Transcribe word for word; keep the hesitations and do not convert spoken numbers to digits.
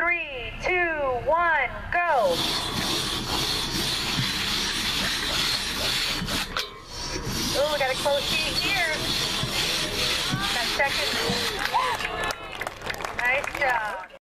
Three, two, one, go. Oh, we got a close heat here. Got second. Nice job.